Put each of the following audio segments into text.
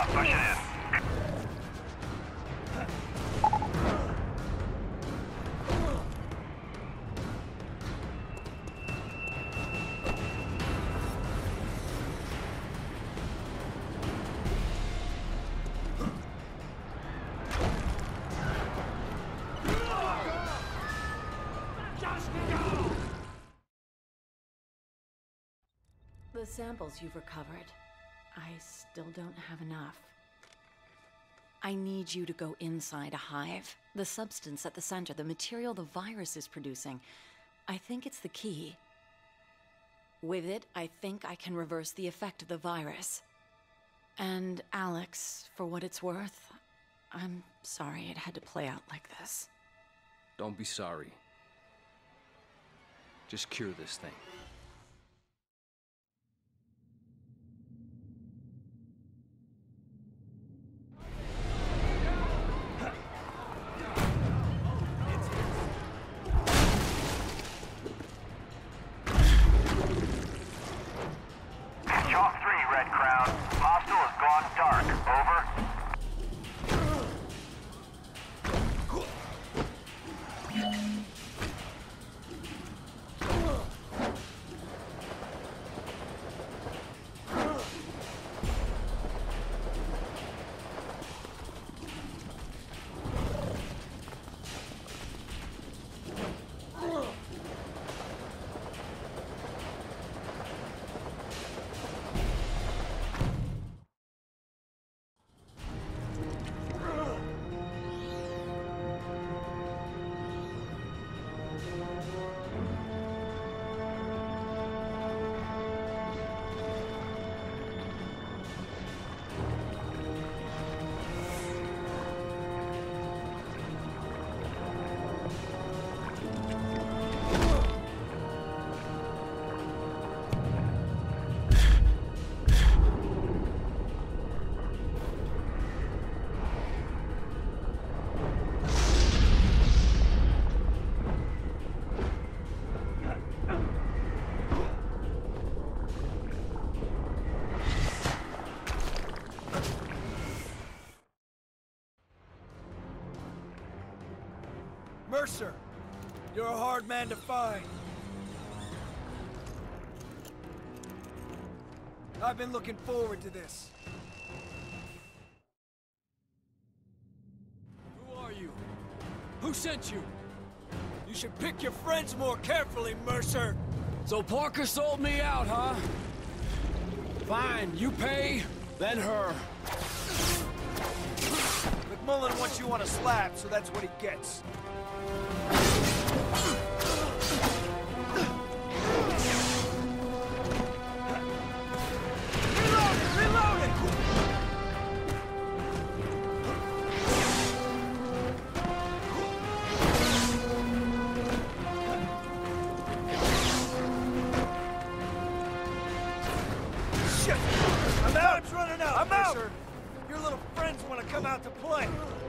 job. Push it in. The samples you've recovered, I still don't have enough. I need you to go inside a hive. The substance at the center, the material the virus is producing, I think it's the key. With it, I think I can reverse the effect of the virus. And Alex, for what it's worth, I'm sorry it had to play out like this. Don't be sorry. Just cure this thing. Chalk 3, Red Crown. Hostile has gone dark. Over. Mercer, you're a hard man to find. I've been looking forward to this. Who are you? Who sent you? You should pick your friends more carefully, Mercer. So Parker sold me out, huh? Fine, you pay, then her. McMullen wants you on a slab, so that's what he gets. Your little friends want to come out to play.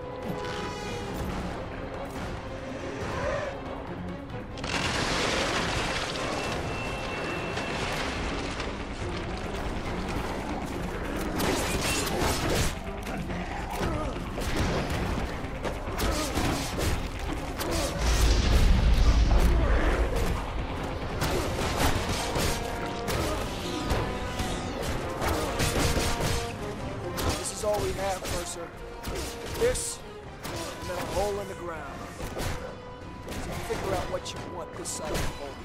All we have, Mercer. This, and then a hole in the ground. So figure out what you want this side of the hole.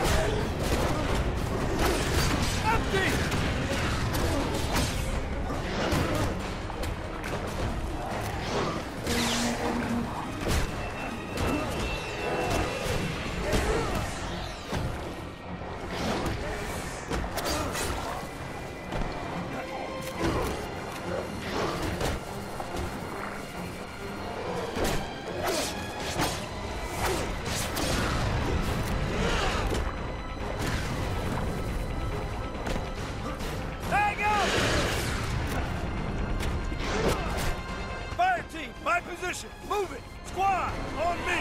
Empty! Position! Move it! Squad! On me!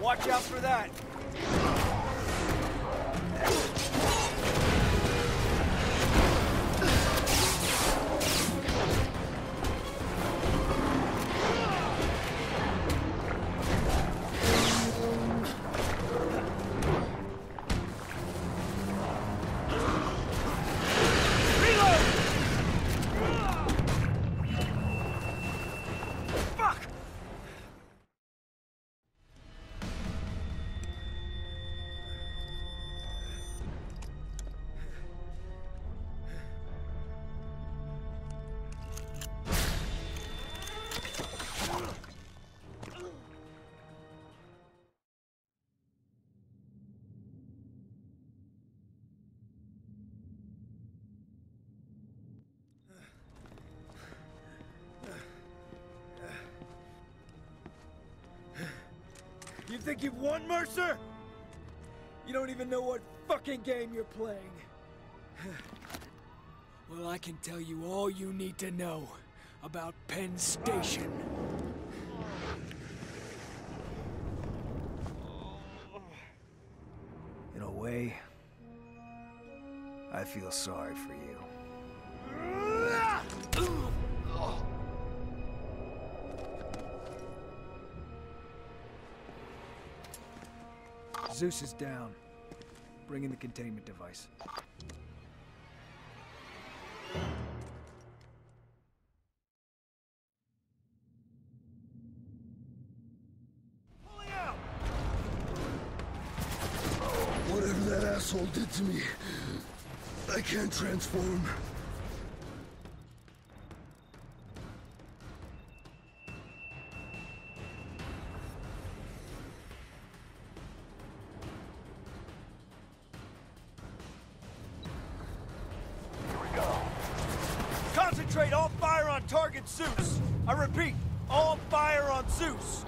Watch out for that. You think you've won, Mercer? You don't even know what fucking game you're playing. Well, I can tell you all you need to know about Penn Station. In a way, I feel sorry for you. Zeus is down. Bring in the containment device. Pulling out! Whatever that asshole did to me, I can't transform. Concentrate all fire on target Zeus. I repeat, all fire on Zeus.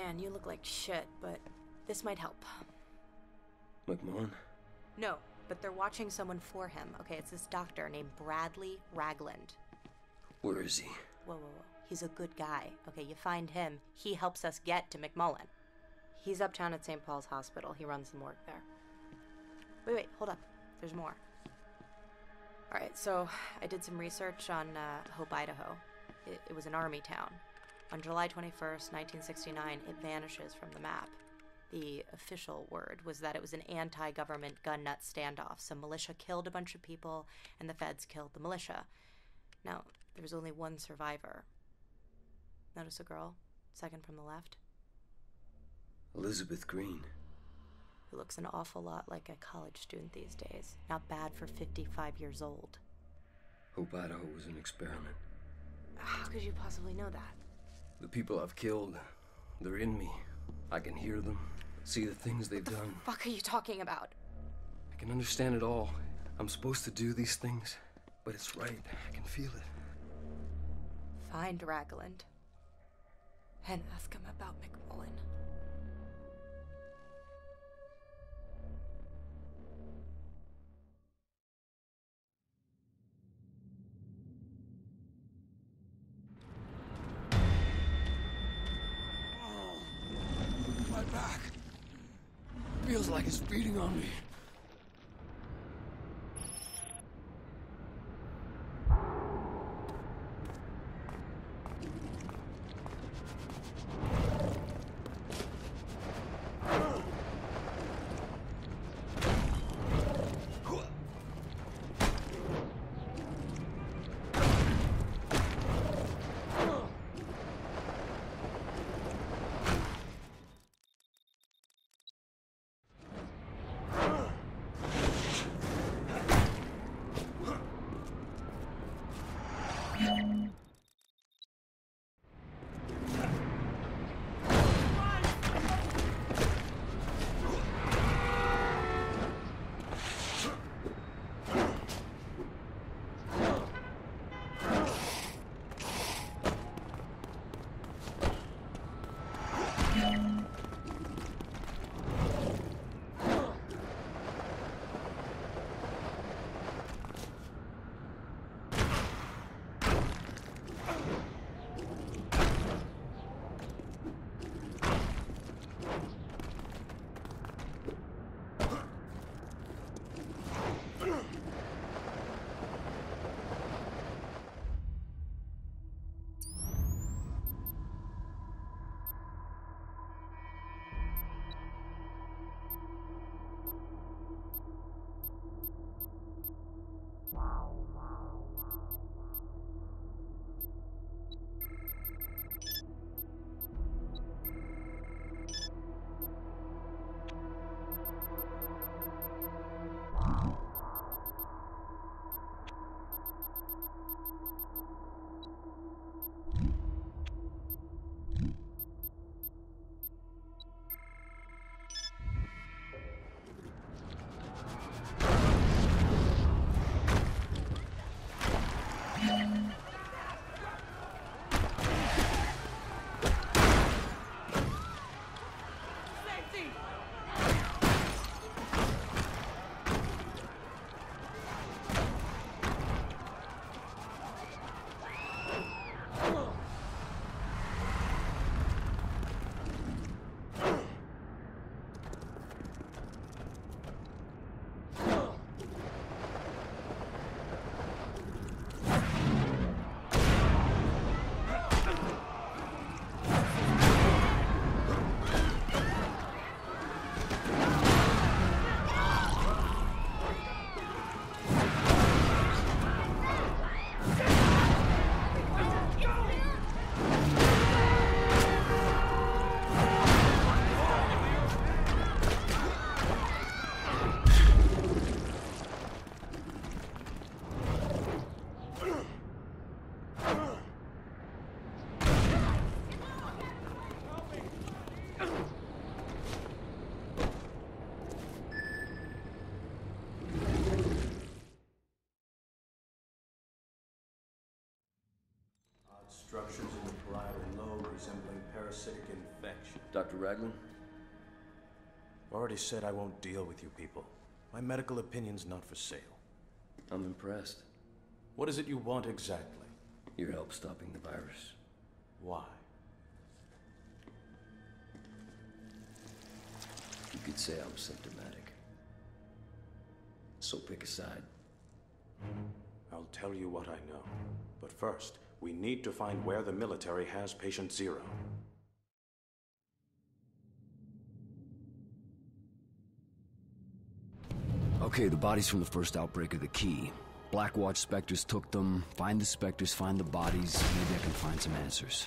Man, you look like shit, but this might help. McMullen? No, but they're watching someone for him. Okay, it's this doctor named Bradley Ragland. Where is he? Whoa, whoa, whoa. He's a good guy. Okay, you find him, he helps us get to McMullen. He's uptown at St. Paul's Hospital. He runs the morgue there. Wait, hold up. There's more. Alright, so I did some research on Hope, Idaho. It was an army town. On July 21st, 1969, it vanishes from the map. The official word was that it was an anti-government gun nut standoff. Some militia killed a bunch of people, and the feds killed the militia. Now, there was only one survivor. Notice a girl, second from the left? Elizabeth Green. Who looks an awful lot like a college student these days. Not bad for 55 years old. Hope Idaho was an experiment. How could you possibly know that? The people I've killed, they're in me. I can hear them, see the things they've done. What the fuck are you talking about? I can understand it all. I'm supposed to do these things, but it's right. I can feel it. Find Ragland. And ask him about McMullen. My back. Feels like it's beating on me. Structures in the parietal lobe resembling parasitic infection. Dr. Raglan? Already said I won't deal with you people. My medical opinion's not for sale. I'm impressed. What is it you want exactly? Your help stopping the virus. Why? You could say I'm symptomatic. So pick a side. I'll tell you what I know. But first, we need to find where the military has Patient Zero. Okay, the bodies from the first outbreak are the key. Blackwatch Spectres took them. Find the Spectres, find the bodies. Maybe I can find some answers.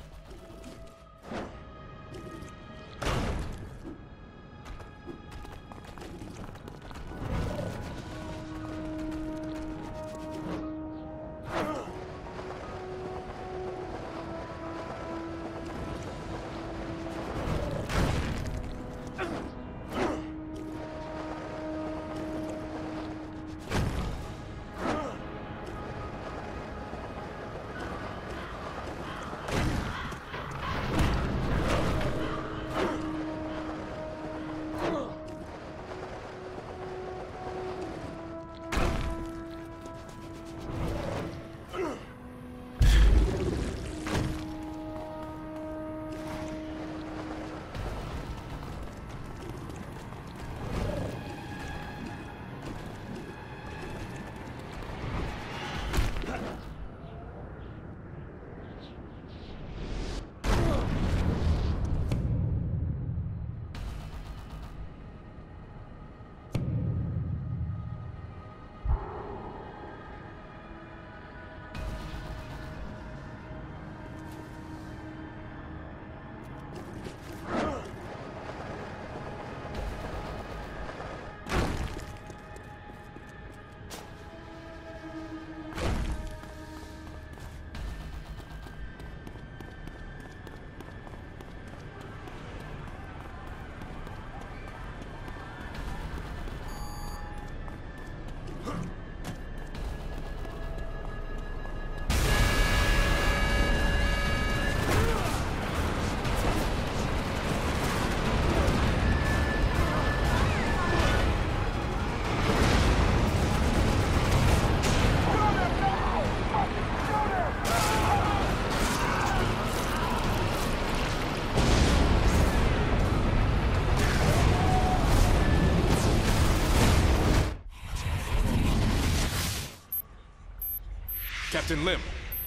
Captain Lim.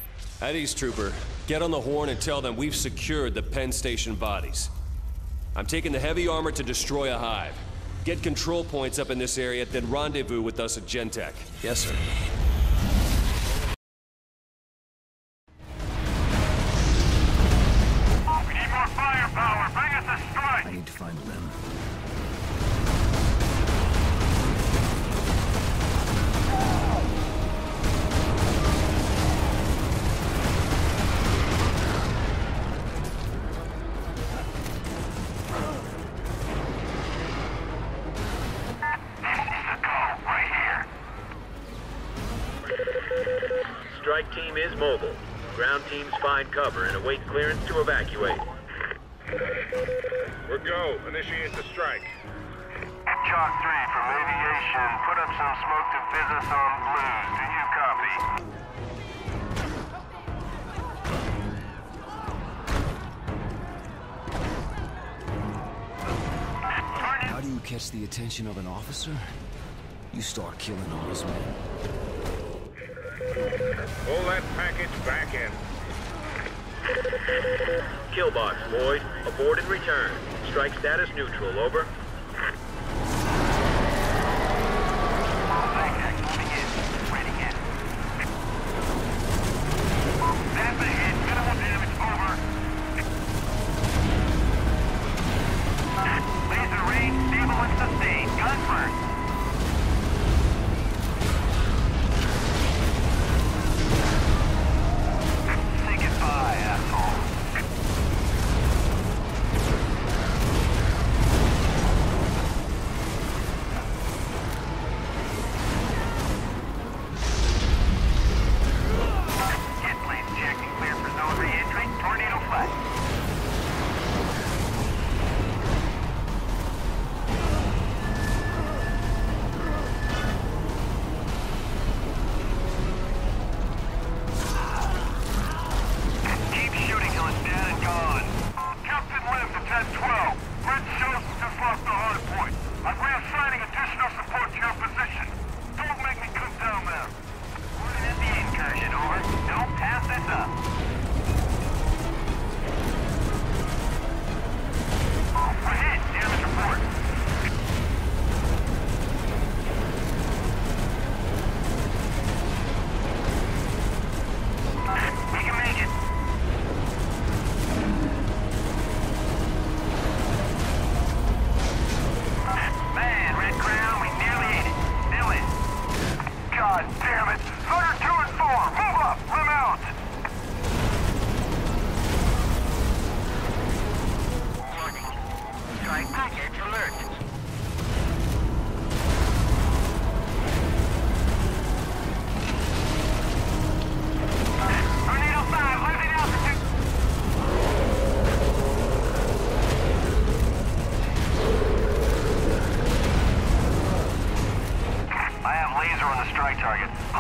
At East Trooper, get on the horn and tell them we've secured the Penn Station bodies. I'm taking the heavy armor to destroy a hive. Get control points up in this area, then rendezvous with us at Gentek. Yes, sir. We need more firepower. Bring us a strike. I need to find them. Strike team is mobile. Ground teams find cover and await clearance to evacuate. We're go. Initiate the strike. Chalk 3 from aviation. Put up some smoke to fizz us on blues. Do you copy? How do you catch the attention of an officer? You start killing all his men. Pull that package back in. Killbox, Lloyd. Abort and return. Strike status neutral, over. That's a hit. Minimal damage, over. Laser range, stable and sustained. Gun first. Say goodbye, asshole. Jet planes checked and cleared for zone re-entry. Tornado flight.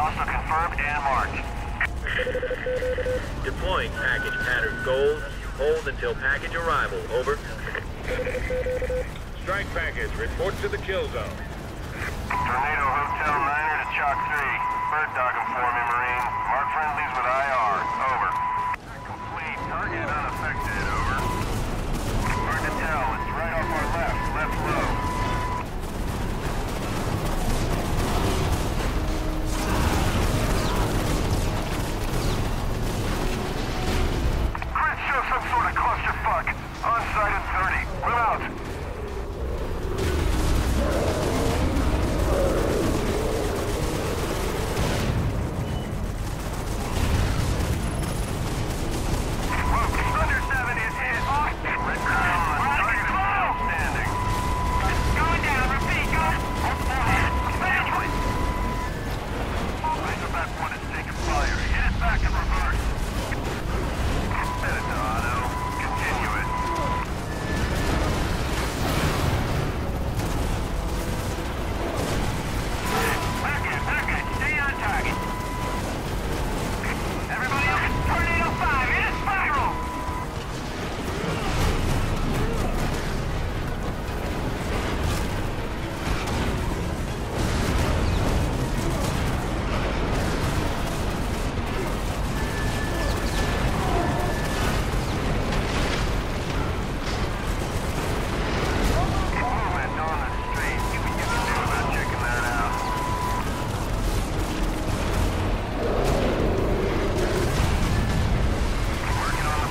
Hostile confirmed and marked. Deploying package pattern gold. Hold until package arrival. Over. Strike package, report to the kill zone. Tornado Hotel 9er to Chalk 3. Bird dogging for me, Marine. Mark friendlies with IR. Over. Complete. Target unaffected. Over. Hard to tell. It's right off our left. Left low. Chris, show some sort of clusterfuck. On site at 30. We're out. Thunder 7 is hit. Red Crown on target is still standing. Going down, repeat, go. Razorback 1 is taking fire. Hit it back in reverse. Set it to auto. Continue it. Back it. Stay on target. Everybody else, Tornado 5, hit a spiral! Movement on the street. See what you can do about checking that out. Working on the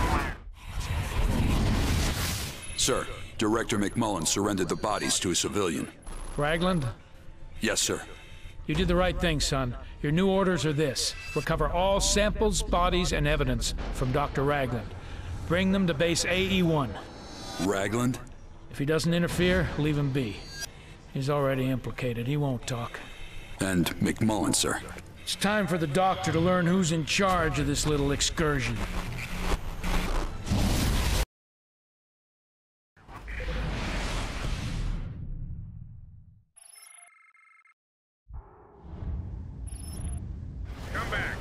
flare. Sir, Director McMullen surrendered the bodies to a civilian. Ragland? Yes, sir. You did the right thing, son. Your new orders are this. Recover all samples, bodies, and evidence from Dr. Ragland. Bring them to base AE-1. Ragland? If he doesn't interfere, leave him be. He's already implicated. He won't talk. And McMullen, sir. It's time for the doctor to learn who's in charge of this little excursion. Come back.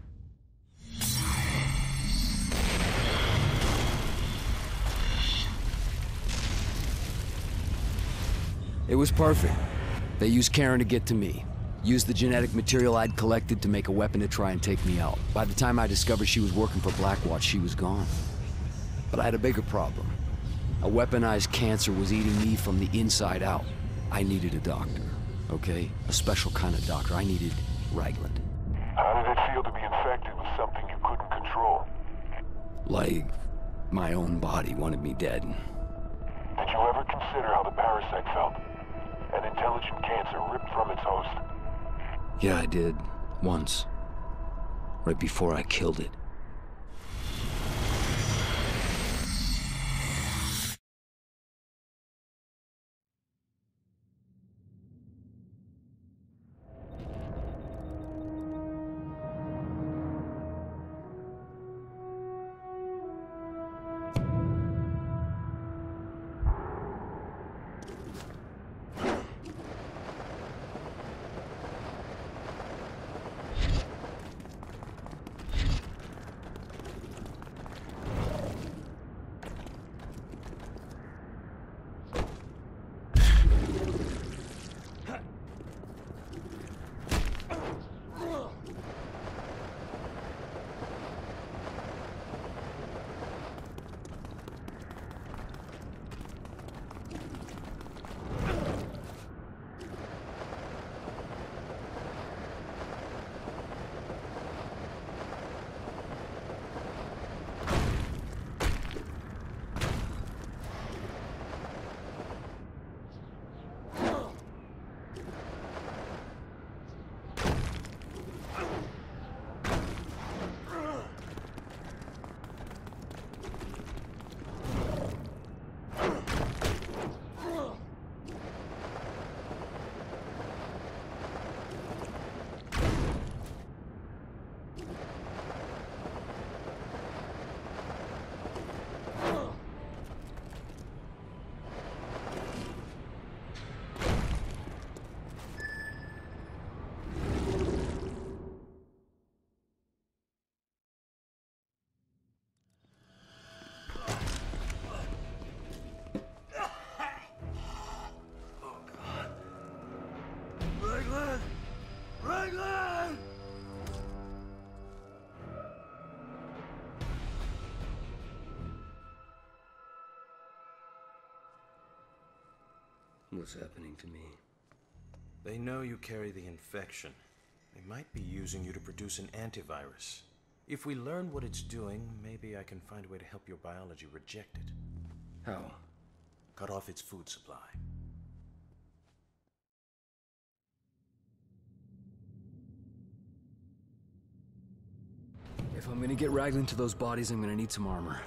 It was perfect. They used Karen to get to me. Used the genetic material I'd collected to make a weapon to try and take me out. By the time I discovered she was working for Blackwatch, she was gone. But I had a bigger problem. A weaponized cancer was eating me from the inside out. I needed a doctor, okay? A special kind of doctor. I needed Ragland. How did it feel to be infected with something you couldn't control? Like, my own body wanted me dead. Did you ever consider how the parasite felt? An intelligent cancer ripped from its host. Yeah, I did. Once. Right before I killed it. What's happening to me? They know you carry the infection. They might be using you to produce an antivirus. If we learn what it's doing, maybe I can find a way to help your biology reject it. How? Cut off its food supply. If I'm gonna get Raglan to those bodies, I'm gonna need some armor.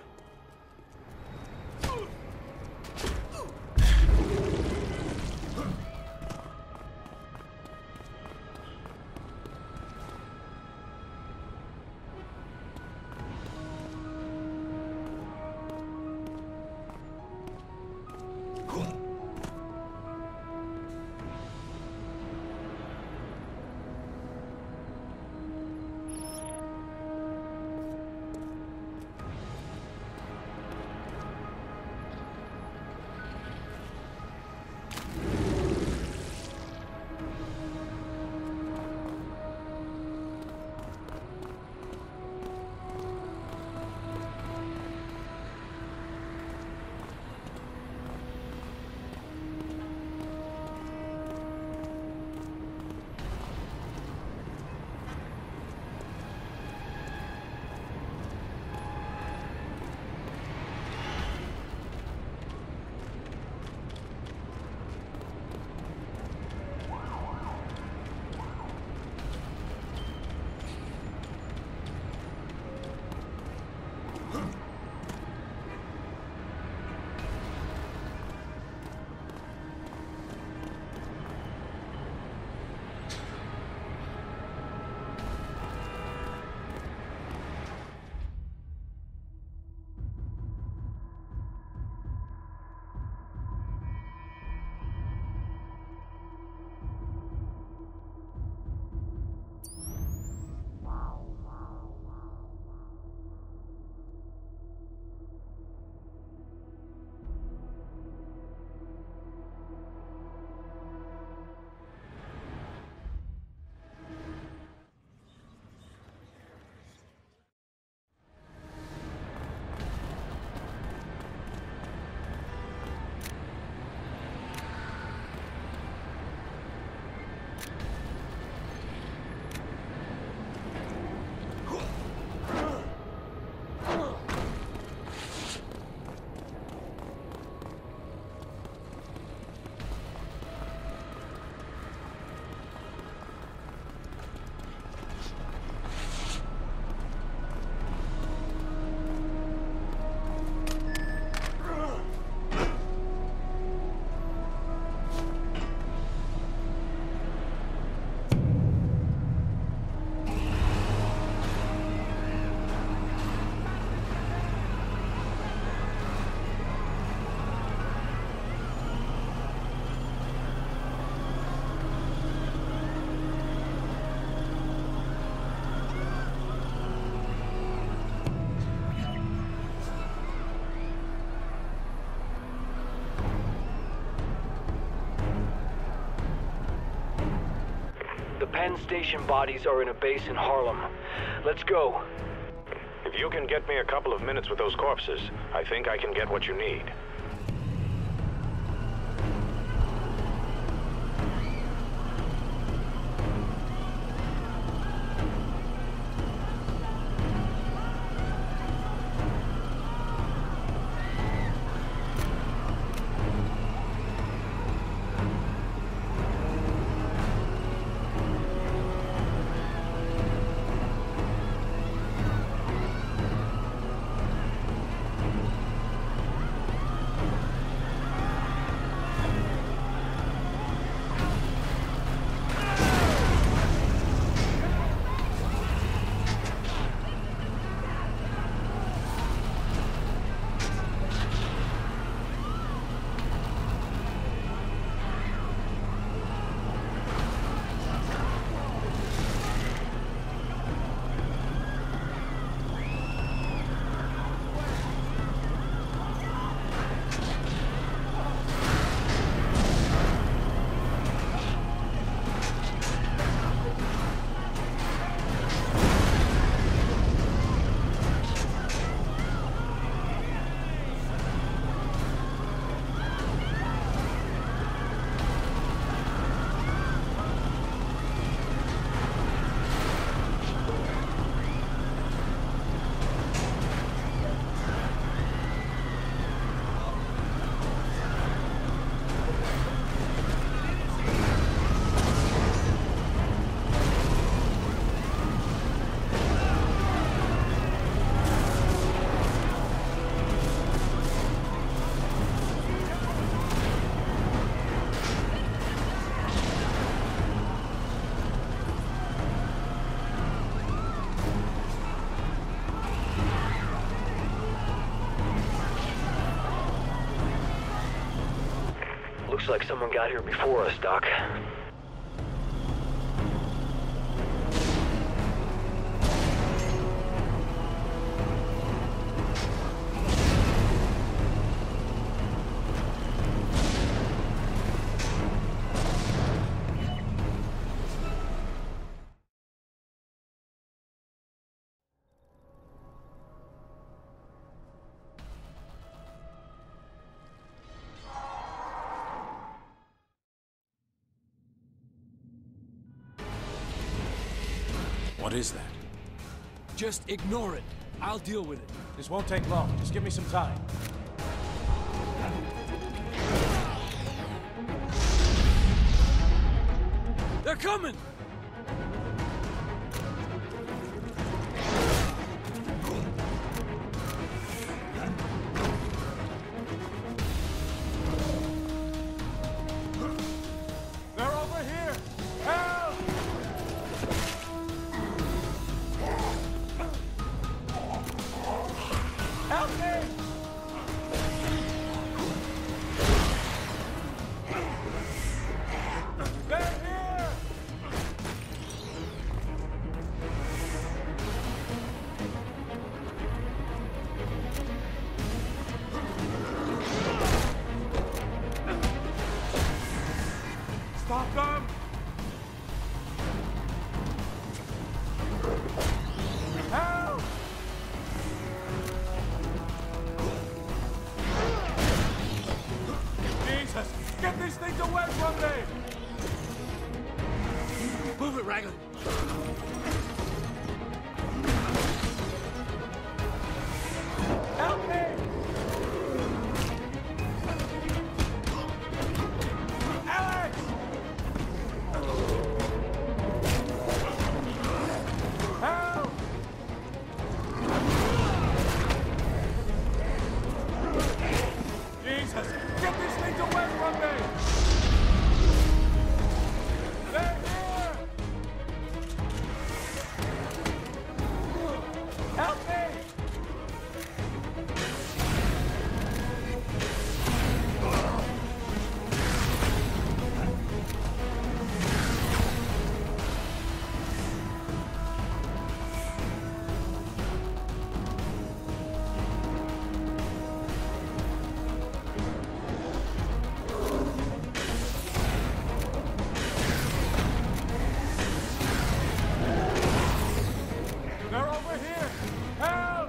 Penn Station bodies are in a base in Harlem. Let's go. If you can get me a couple of minutes with those corpses, I think I can get what you need. Looks like someone got here before us, Doc. What is that? Just ignore it. I'll deal with it. This won't take long. Just give me some time. They're coming! They're over here! Help! Help me! They're here! Stop them! Help! Jesus! Get these things away from me! Move it, Raglan. Help me! Alex! Help! Jesus! Get these things away from me! They're here! Help me! They're over here! Help!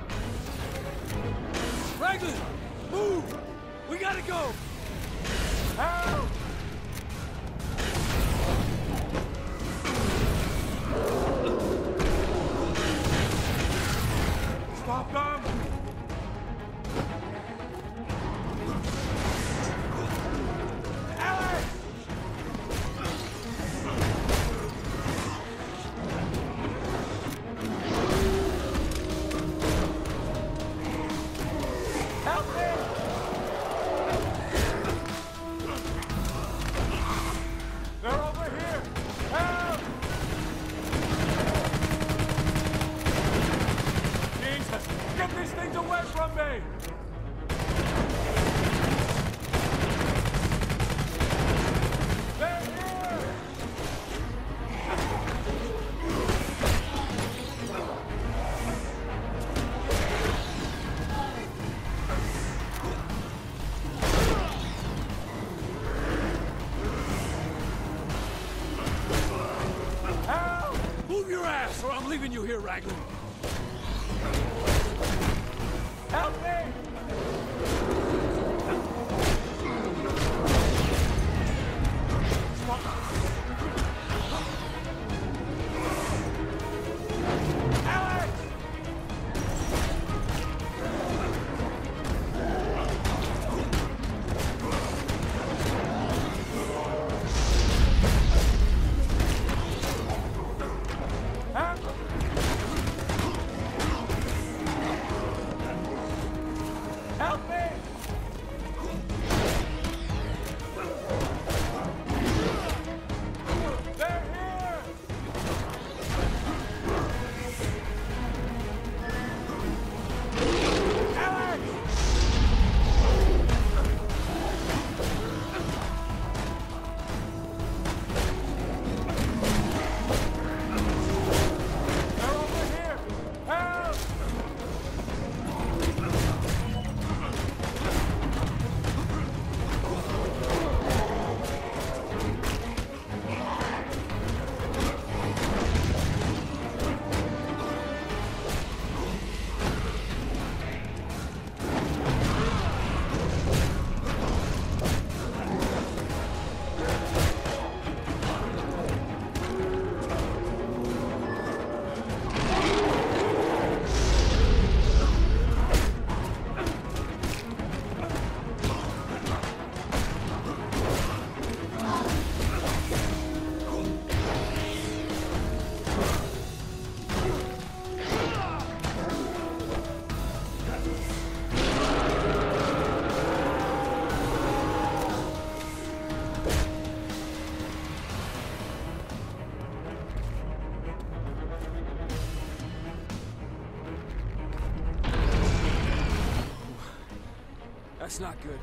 Raglan! Move! We gotta go! Help! Stop them! Alex! Help me! They're over here! Help! Jesus! Get these things away from me! They're here! Help! Move your ass, or I'm leaving you here, Raglan. Help me! Alex! Help! That's not good.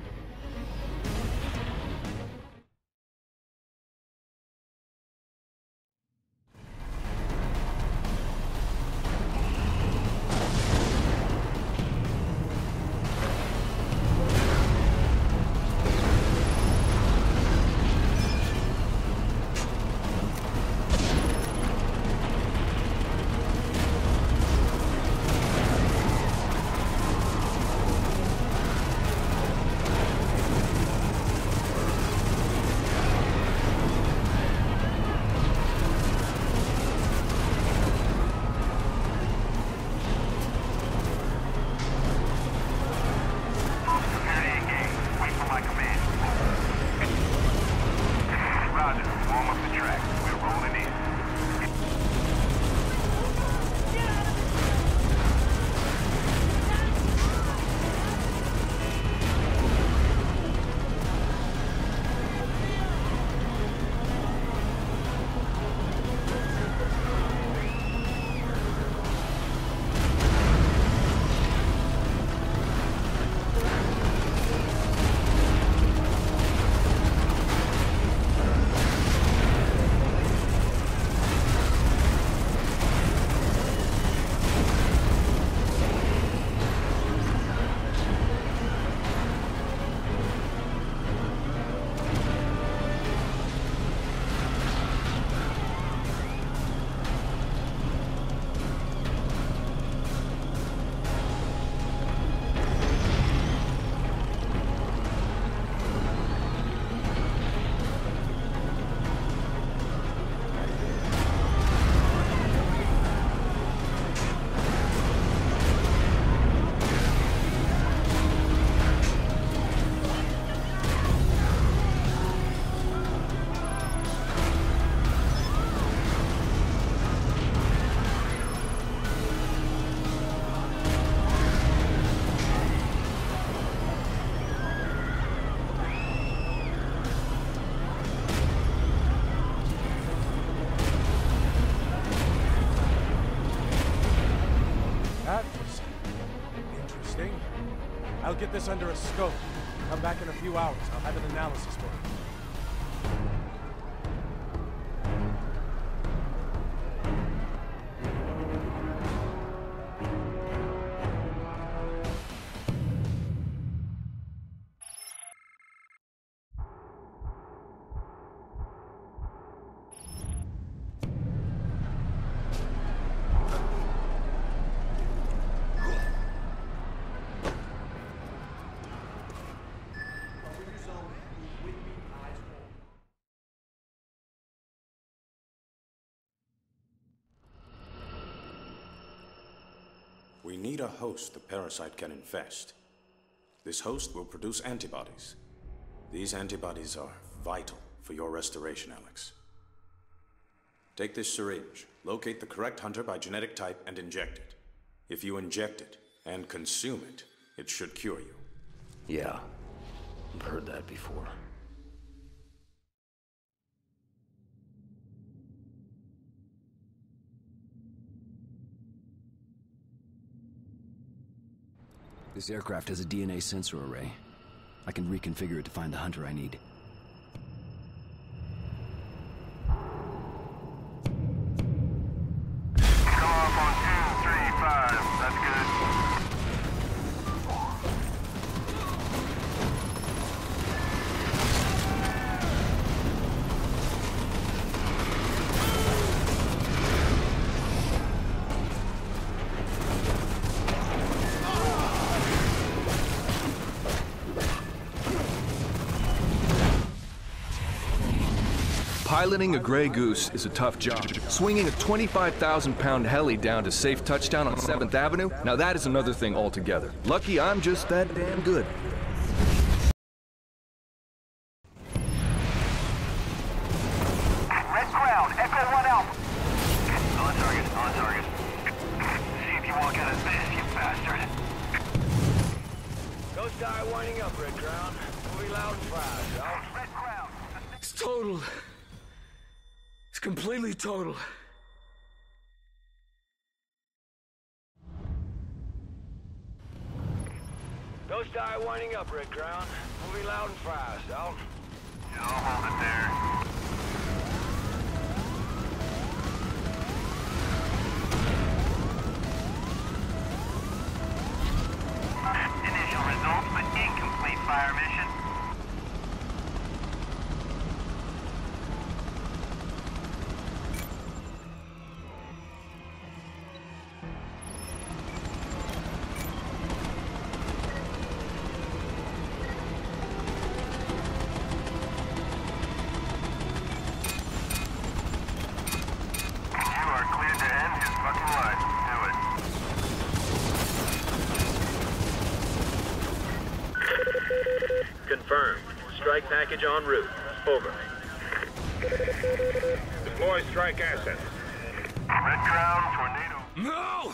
I'll get this under a scope. Come back in a few hours. I'll have an analysis for you. We need a host the parasite can infest. This host will produce antibodies. These antibodies are vital for your restoration, Alex. Take this syringe, locate the correct hunter by genetic type, and inject it. If you inject it and consume it, it should cure you. Yeah, I've heard that before. This aircraft has a DNA sensor array. I can reconfigure it to find the hunter I need. Come off on 2, 3, 5. That's good. Piloting a Grey Goose is a tough job. Swinging a 25,000-pound heli down to safe touchdown on 7th Avenue, now that is another thing altogether. Lucky I'm just that damn good. Red ground, Echo 1 Alpha. On target, on target. See if you walk out of this, you bastard. Ghost Eye winding up, Red Crown. We'll be loud and proud, y'all. Red ground. It's total. It's completely total. Ghost Eye winding up, Red Crown. Moving loud and fast. Out. Yeah, I'll hold it there. Initial results, but incomplete fire mission. Confirmed. Strike package en route. Over. Deploy strike assets. Red Crown, Tornado. No!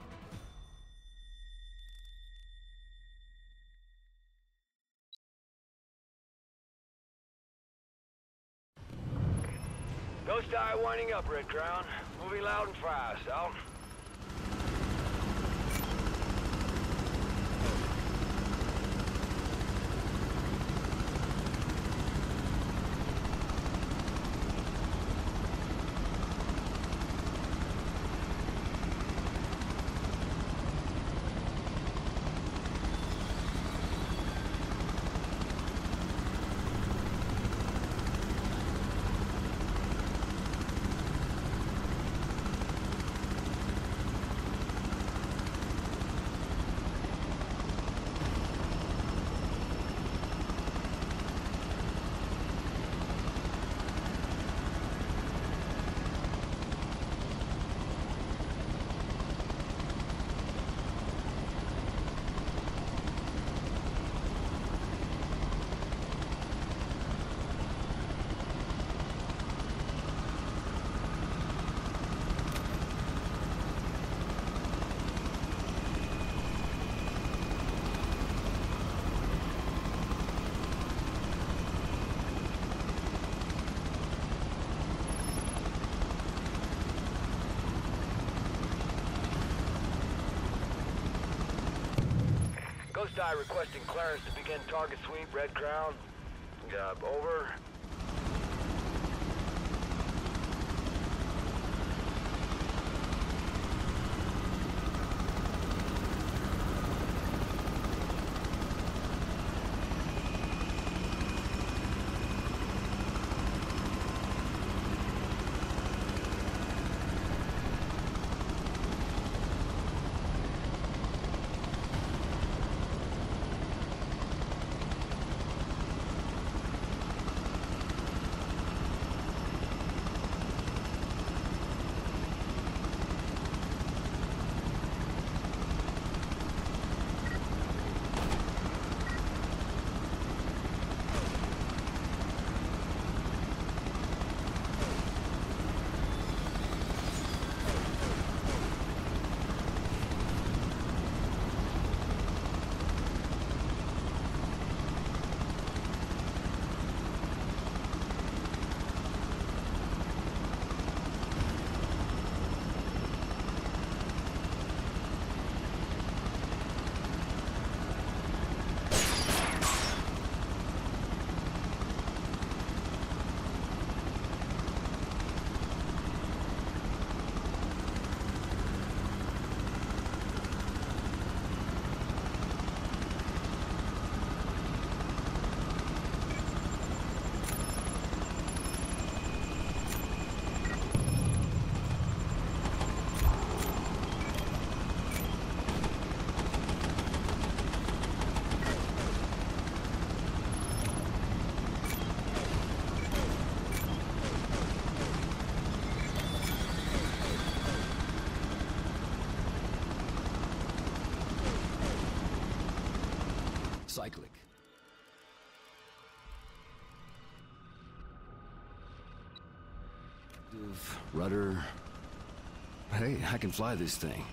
Ghost Eye winding up, Red Crown. Moving loud and fast. Out. Ghost Eye requesting clearance to begin target sweep, Red Crown. Over. Cyclic. Rudder. Hey, I can fly this thing.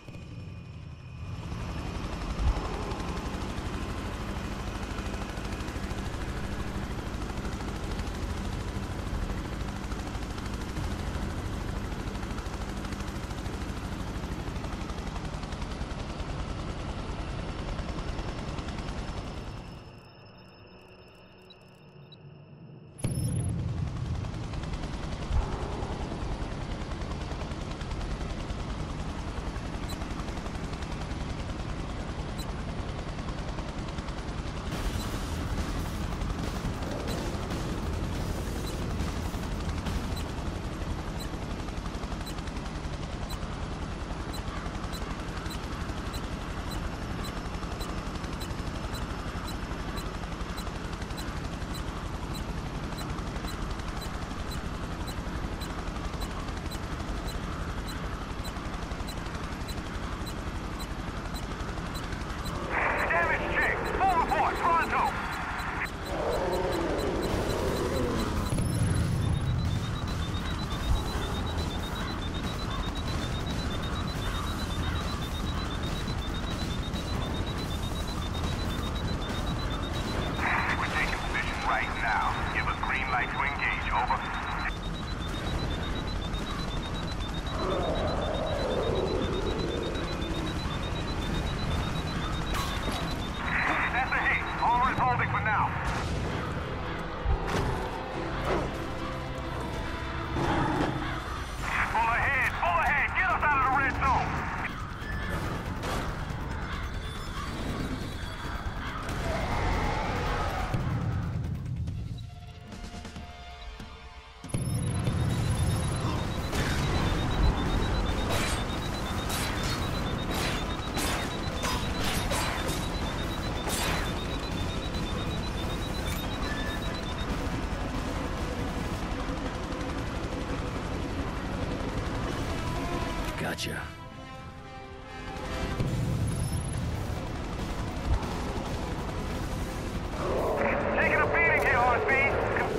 tight to engage. Over. That's a hit. Armor is holding for now. Full ahead. Get us out of the red zone. Gotcha. Taking a beating here, Hornsby.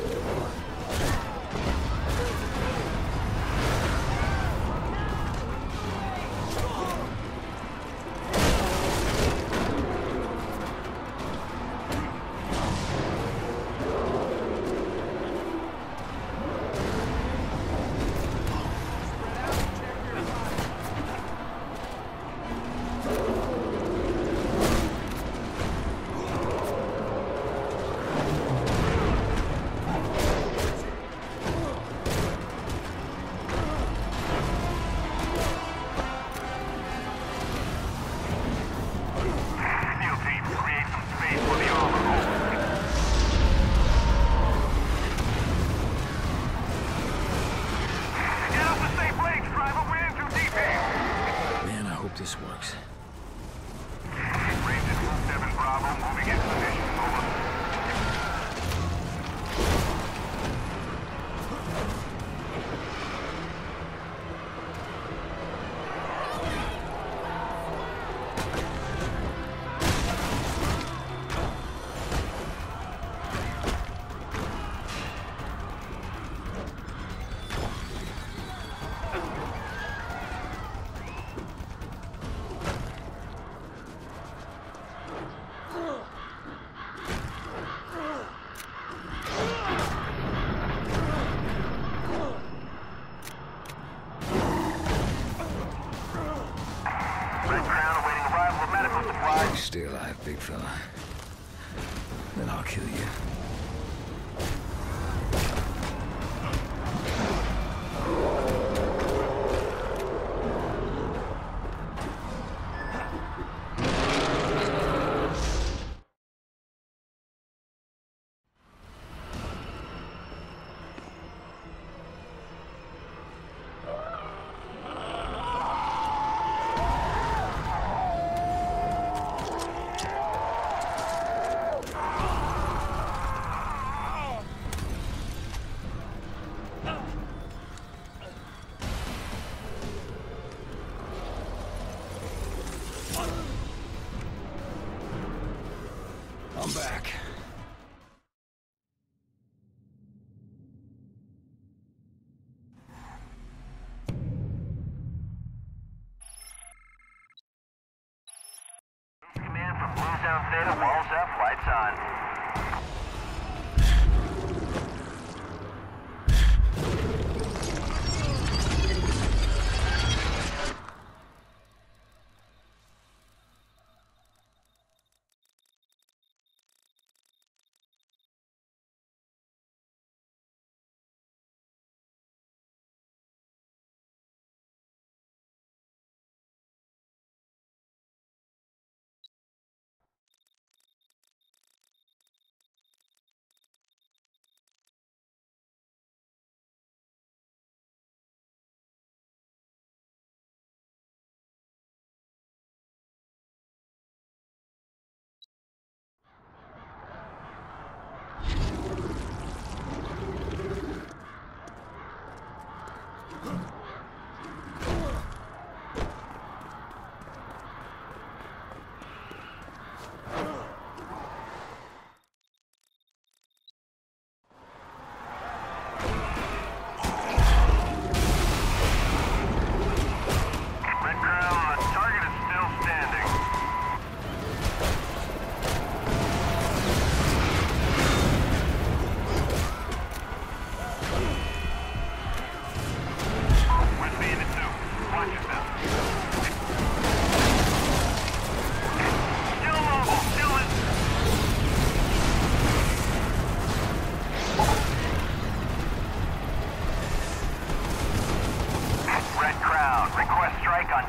This works. Ranger 7 Bravo moving into position. Over. Stay alive, big fella. Then I'll kill you. I'm back. Command from Bluestown Theta, walls up, lights on.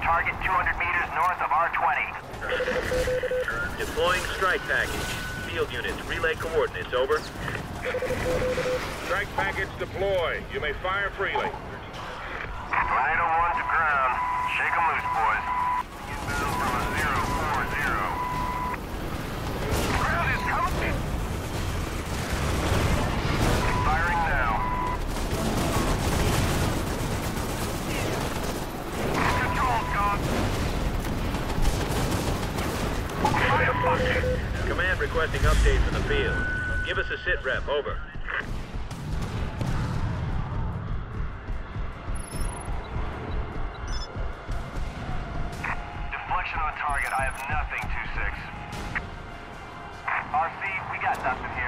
target 200 meters north of R20. Deploying strike package. Field units, relay coordinates, over. Strike package deploy. You may fire freely. Tornado 1 to ground. Shake 'em loose, boys. Inbound from a 040. Ground is coming. Firing now. Control's gone. Command requesting updates in the field. Give us a sit rep, over. Deflection on target. I have nothing, 2-6. RC, we got nothing here.